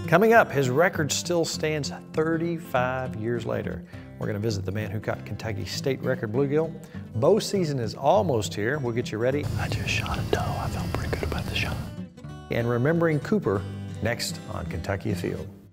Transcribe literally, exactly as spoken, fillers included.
Coming up, his record still stands thirty-five years later. We're going to visit the man who caught Kentucky's state record bluegill. Bow season is almost here. We'll get you ready. I just shot a doe. I felt pretty good about the shot. And remembering Cooper next on Kentucky Afield.